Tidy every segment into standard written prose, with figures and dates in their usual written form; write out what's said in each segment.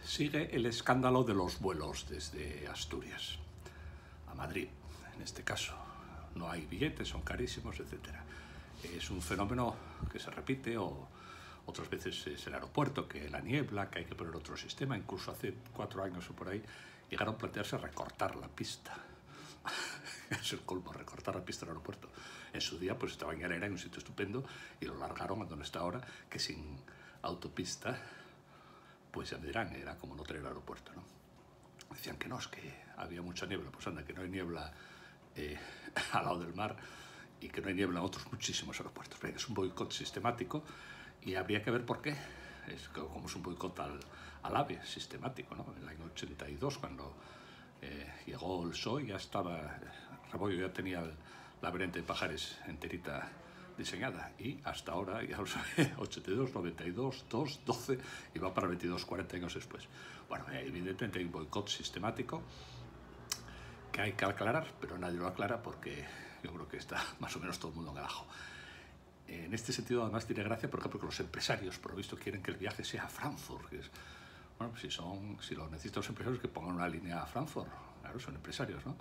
Sigue el escándalo de los vuelos desde Asturias a Madrid, en este caso. No hay billetes, son carísimos, etc. Es un fenómeno que se repite, o otras veces es el aeropuerto, que la niebla, que hay que poner otro sistema. Incluso hace 4 años o por ahí llegaron a plantearse recortar la pista. Es el colmo, recortar la pista del aeropuerto. En su día pues estaba en Llanera, en un sitio estupendo, y lo largaron a donde está ahora, que sin autopista, pues ya me dirán, era como no tener aeropuerto, ¿no? Decían que no, es que había mucha niebla. Pues anda, que no hay niebla al lado del mar, y que no hay niebla en otros muchísimos aeropuertos. Pero es un boicot sistemático, y habría que ver por qué. Es como es un boicot al AVE sistemático, ¿no? En el año 82, cuando llegó el PSOE, ya estaba, Rebollo ya tenía la variante de Pajares enterita diseñada, y hasta ahora, ya lo sabe, 82, 92, 2, 12, y va para 22, 40 años después. Bueno, evidentemente hay un boicot sistemático que hay que aclarar, pero nadie lo aclara porque yo creo que está más o menos todo el mundo en el ajo. En este sentido, además, tiene gracia, por ejemplo, que los empresarios, por lo visto, quieren que el viaje sea a Frankfurt. Que es, bueno, si lo necesitan los empresarios, que pongan una línea a Frankfurt. Claro, son empresarios, ¿no?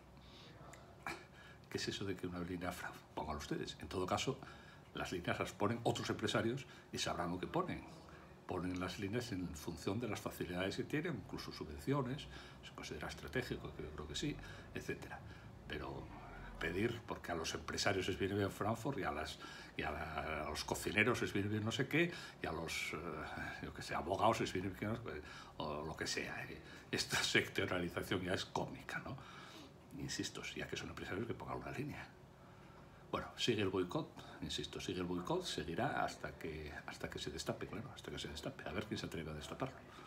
¿Qué es eso de que una línea a Frankfurt? Pónganlo ustedes. En todo caso, las líneas las ponen otros empresarios y sabrán lo que ponen. Ponen las líneas en función de las facilidades que tienen, incluso subvenciones, se considera estratégico, que yo creo que sí, etc. Pero pedir, porque a los empresarios les viene bien Frankfurt, y a los cocineros les viene bien no sé qué, y a los yo que sé, abogados les viene bien o lo que sea. Esta sectorialización ya es cómica, ¿no? Insisto, ya que son empresarios, que pongan una línea. Bueno, sigue el boicot, insisto, sigue el boicot, seguirá hasta que se destape, claro, hasta que se destape. A ver quién se atreve a destaparlo.